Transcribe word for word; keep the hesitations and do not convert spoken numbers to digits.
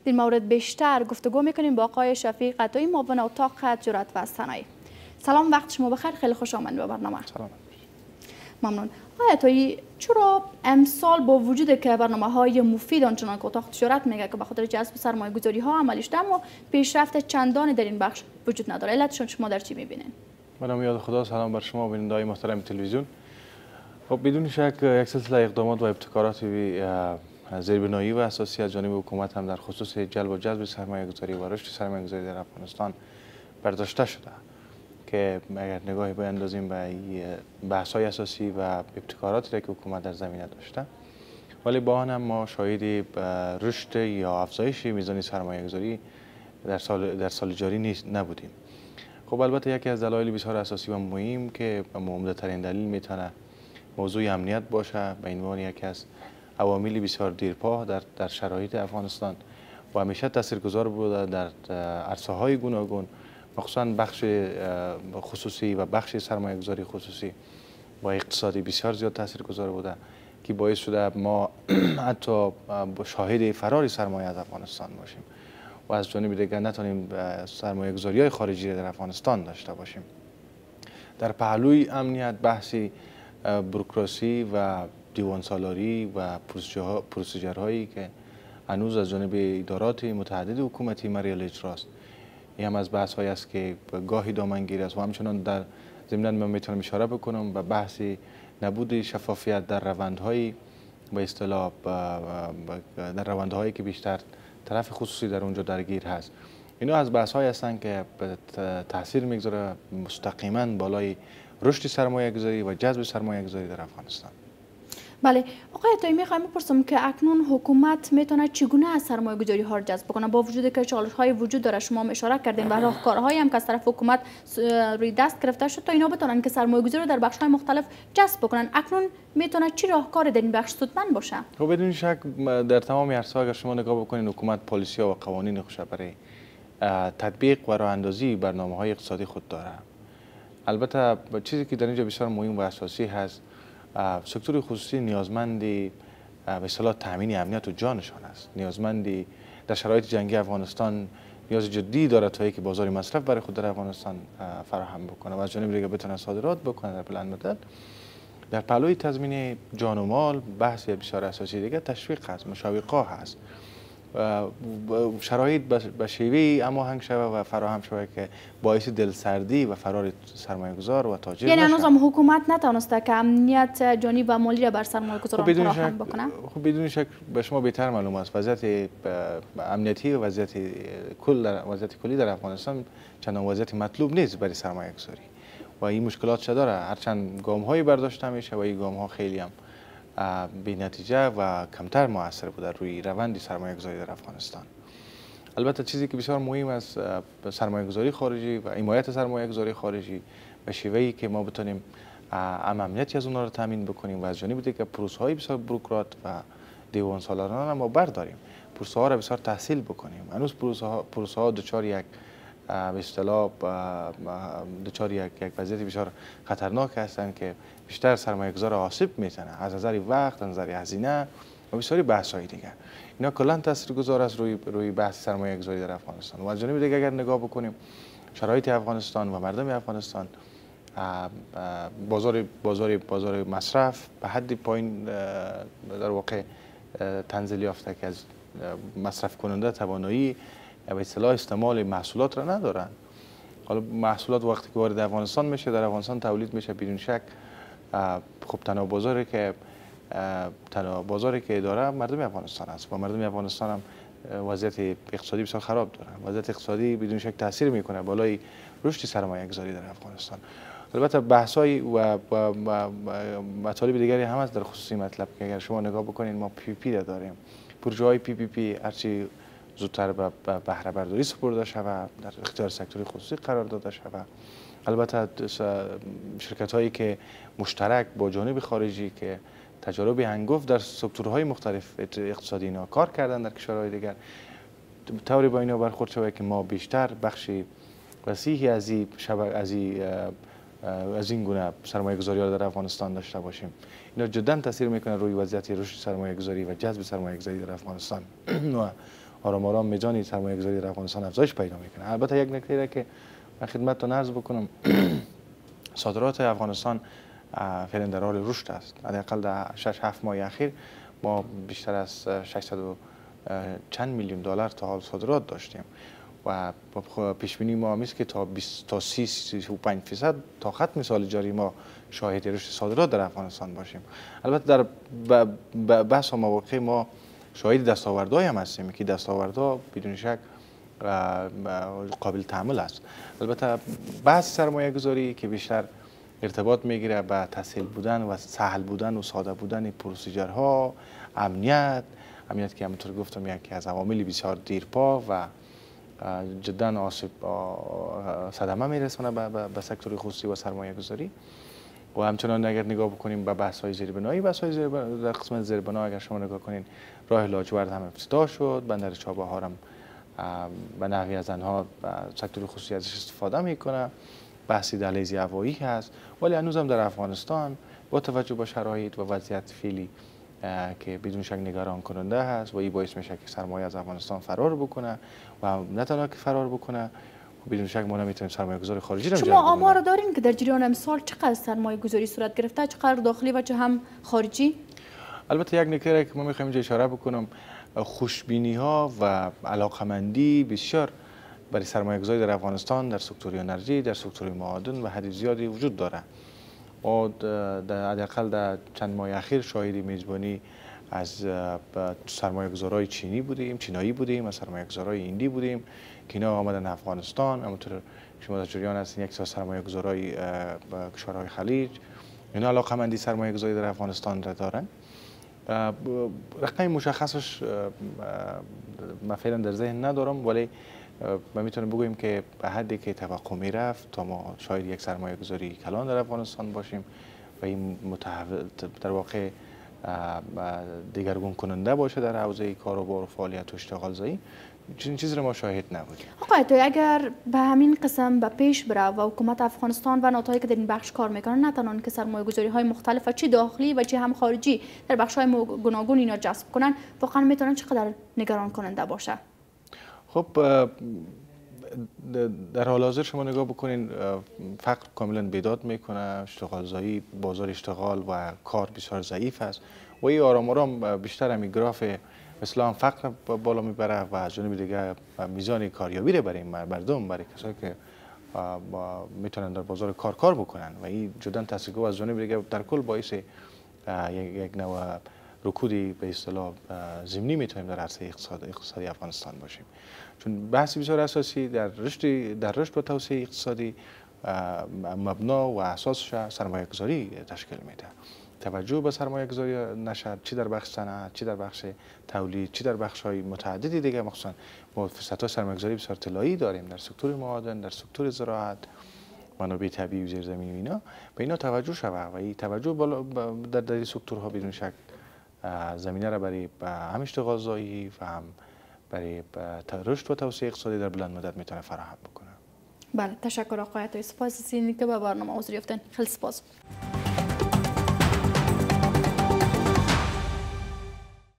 در مورد بیشتر گفتگو میکنیم با آقای شفیق عطایی، معاون اتاق تجارت و صنایع. سلام، وقت شما بخیر، خیلی خوش آمدید به برنامه. سلام. ممنون. آقای عطایی، چرا امسال با وجود که برنامه های مفید آنچنان که اتاق تجارت میگه که به خاطر جذب سرمایه گذاری ها عملی شده، اما پیشرفت چندانی در این بخش وجود نداره؟ علتشون شما در چی میبینین؟ منم یاد خدا، سلام بر شما بیننده‌های محترم تلویزیون. خب بدون شک یک سلسله اقدامات و ابتکارات زیربنایی و اساسی از جانب حکومت هم در خصوص جلب و جذب سرمایه گذاری و رشد سرمایه گذاری در افغانستان برداشته شده که اگر نگاهی بیندازیم به بحث‌های اساسی و ابتکاراتی که حکومت در زمینه داشته، ولی با آن هم ما شاهد رشد یا افزایش میزان سرمایه گذاری در سال در سال جاری نیست نبودیم. خب البته یکی از دلایل بسیار اساسی و مهم که عمده ترین دلیل میتونه موضوع امنیت باشه، به عنوان یکی از عوامل بسیار دیرپا در در شرایط افغانستان و همیشه تاثیرگذار بوده در عرصه‌های گوناگون، مخصوصا بخش خصوصی و بخش سرمایه گذاری خصوصی با اقتصادی بسیار زیاد تاثیرگذار بوده که باعث شده ما حتی شاهد فرار سرمایه از افغانستان باشیم و از جانب دیگر نتونیم سرمایه گذاری های خارجی را در افغانستان داشته باشیم. در پهلوی امنیت بحثی بروکراسی و دیوان سالاری و پروسیجرهایی که هنوز از جانب ادارات متعدد حکومتی مریال اجراست، این هم از بحث هایی است که گاهی دامنگیر است و همچنان در ضمن من میتونم اشاره بکنم به بحث نبود شفافیت در روندهایی به اصطلاح در روندهایی که بیشتر طرف خصوصی در اونجا درگیر هست. اینا از بحث های هستند که تاثیر میگذاره مستقیما بالای رشد سرمایه گذاری و جذب سرمایه گذاری در افغانستان. بله آقای عطایی، میخوایم بپرسم که اکنون حکومت میتونه چگونه از سرمایه گذاری ها رو جذب کنه؟ با وجود که چالش های وجود داره، شما هم اشاره کردیم و راهکارهایی هم که از طرف حکومت روی دست گرفته شد تا اینا بتونن که سرمایه گذاری رو در بخش های مختلف جذب بکنن. اکنون میتونه چی راهکار در این بخش سودمند باشه؟ خب بدون شک در تمام عرصه اگر شما نگاه بکنید، حکومت پالیسی ها و قوانین خوش برای تطبیق و راه اندازی برنامه های اقتصادی خود داره. البته چیزی که در اینجا بسیار مهم و اساسی هست، سکتور خصوصی نیازمندی به اصطلاح تامین امنیت و جانشان است. نیازمندی در شرایط جنگی افغانستان نیاز جدی دارد تا اینکه بازار مصرف برای خود در افغانستان فراهم بکنه و از جانب دیگر بتونه صادرات بکنه در بلند مدت. در پهلوی تضمین جان و مال بحث بسیار اساسی دیگر تشویق هست، مشوق‌ها هست، شرایط به شیوهی هماهنگ شود و فراهم شود که باعث دلسردی و فرار سرمایه گذار و تاجر یعنی نشه. هنوز هم حکومت نتوانسته که امنیت جانی و مالی را بر سرمایه گذاران فراهم بکنه؟ خب بدون شک به شما بهتر معلوم است وضعیت امنیتی و وضعیت کل در وضعیت کلی در افغانستان چندان وضعیت مطلوب نیست برای سرمایه گذاری و این مشکلات چه داره. هرچند گام هایی برداشته میشه و این گام ها خیلی هم بی نتیجه و کمتر موثر بوده روی روند سرمایه گذاری در افغانستان. البته چیزی که بسیار مهم است سرمایه گذاری خارجی و حمایت سرمایه گذاری خارجی به شیوهی که ما بتونیم امنیتی از اونها رو تامین بکنیم و از جانب دیگر پروسه های بسیار بروکرات و دیوان سالارانه ما برداریم، پروسه ها را بسیار تحصیل بکنیم. هنوز پروسه ها پروسه ها دچار یک به اصطلاح دچار یک یک وضعیت بسیار خطرناک هستند که بیشتر سرمایه گذار آسیب میزنه از نظر وقت، از نظر هزینه و بسیاری بحث های دیگر. اینا کلا تاثیرگذار است روی روی بحث سرمایه گذاری در افغانستان. و از جانب دیگر اگر نگاه بکنیم شرایط افغانستان و مردم افغانستان، بازار بازار بازار مصرف به حد پایین در واقع تنزل یافته که از مصرف کننده توانایی به اصطلاح استعمال محصولات را ندارن. حالا محصولات وقتی که وارد افغانستان میشه، در افغانستان تولید میشه، بدون شک خب تنها بازاری که تنها بازاری که داره مردم افغانستان است و مردم افغانستان هم وضعیت اقتصادی بسیار خراب دارن. وضعیت اقتصادی بدون شک تاثیر میکنه بالای رشد سرمایه گذاری در افغانستان. البته بحث‌های و مطالب دیگری هم هست در خصوصی مطلب که اگر شما نگاه بکنید ما پی پی داریم. پروژه‌های پی پی پی هرچی زودتر به بهره برداری سپرده شود، در اختیار سکتور خصوصی قرار داده شود. البته شرکت هایی که مشترک با جانب خارجی که تجارب هنگفت در سکتورهای مختلف اقتصادی اینا کار کردن در کشورهای دیگر، طوری با اینا برخورد شود که ما بیشتر بخشی وسیعی از این از این از این گونه سرمایه گذاری ها در افغانستان داشته باشیم. اینا جدا تاثیر میکنه روی وضعیت رشد سرمایه گذاری و جذب سرمایه گذاری در افغانستان. و آرام آرام میزان سرمایه گذاری در افغانستان افزایش پیدا میکنه. البته یک نکته را که من خدمتتون عرض بکنم، صادرات افغانستان فعلا در حال رشد است. حداقل در شش هفت ماه اخیر ما بیشتر از ششصد و چند میلیون دلار تا حال صادرات داشتیم و پیش بینی ما است که تا بیست تا سی سی و پنج درصد تا ختم سال جاری ما شاهد رشد صادرات در افغانستان باشیم. البته در بحث و مواقع ما شاهد دستاوردهای هم هستیم که دستاوردها بدون شک قابل تحمل است. البته بحث سرمایه گذاری که بیشتر ارتباط میگیره به تسهیل بودن و سهل بودن و ساده بودن پروسیجرها، امنیت امنیت که همونطور گفتم یکی از عوامل بسیار دیرپا و جدا آسیب صدمه میرسونه به, به سکتور خصوصی و سرمایه گذاری. و همچنان اگر نگاه بکنیم به بحث های زیربنایی، بحث های زیربنا در قسمت زیربنا اگر شما نگاه کنین راه لاجورد هم افتتاح شد، بندر چابهار هم به نحوی از آنها سکتور خصوصی ازش استفاده میکنه. بحثی دهلیز هوایی هست، ولی هنوز هم در افغانستان با توجه به شرایط و وضعیت فعلی که بدون شک نگران کننده هست و این باعث میشه که سرمایه از افغانستان فرار بکنه و نه تنها که فرار بکنه بدون شک ما نمیتونیم سرمایه گذاری خارجی رو جلب شما آمار دارین که در جریان امسال چقدر سرمایه گذاری صورت گرفته، چقدر داخلی و چه هم خارجی؟ البته یک نکته که ما میخوایم اینجا اشاره بکنم، خوشبینی ها و علاقمندی بسیار برای سرمایه گذاری در افغانستان در سکتور انرژی، در سکتور معادن و حد زیادی وجود داره. ما در حداقل در چند ماه اخیر شاهد میزبانی از سرمایه گذارای چینی بودیم، چینایی بودیم، از سرمایه گذارای هندی بودیم که اینا آمدن افغانستان. همونطور شما در جریان هستین یک سری سرمایه گذارای کشورهای خلیج، اینا علاقمندی سرمایه گذاری در افغانستان را دارن. رقم مشخصش من فعلا در ذهن ندارم، ولی ما میتونیم بگوییم که به حدی که توقع میرفت تا ما شاید یک سرمایه گذاری کلان در افغانستان باشیم و این متحول در واقع دیگرگون کننده باشه در حوزه کاروبار و فعالیت و اشتغال زایی، چنین چیزی رو ما شاهد نبودیم. آقای توی اگر به همین قسم به پیش بره و حکومت افغانستان و نهادهایی که در این بخش کار میکنن نه تنها که سرمایه گذاری های مختلف چی داخلی و چی هم خارجی در بخش های گوناگون اینا جذب کنن، واقعا میتونن چقدر نگران کننده باشه؟ خب در حال حاضر شما نگاه بکنین فقر کاملا بیداد میکنه، اشتغال زایی، بازار اشتغال و کار بسیار ضعیف است و این آرام آرام بیشتر همی گراف اسلام فقر بالا میبره و از جانب دیگه میزان کاریابی رو برای مردم، برای کسایی که میتونن در بازار کار کار بکنن و این جدا تاثیرگذار از جانب دیگه در کل باعث یک نوع رکودی به اصطلاح ضمنی میتونیم در عرصه اقتصاد اقتصادی افغانستان باشیم، چون بحث بسیار اساسی در رشد در رشد و توسعه اقتصادی مبنا و اساسش سرمایه گذاری تشکیل میده. توجه به سرمایه گذاری نشد، چی در بخش صنعت، چی در بخش تولید، چی در بخش های متعددی دیگه، مخصوصا ما فرصت‌های سرمایه گذاری بسیار طلایی داریم در سکتور معادن، در سکتور زراعت، منابع طبیعی و زیرزمینی و اینا، به اینا توجه شود و این توجه بالا در در سکتورها بدون شک زمینه را برای هم اشتغال زایی و هم برای رشد و توسعه اقتصادی در بلند مدت میتونه فراهم بکنه. بله، تشکر آقای عطایی، سپاس از اینکه به برنامه حضور یافتین. خیلی سپاس.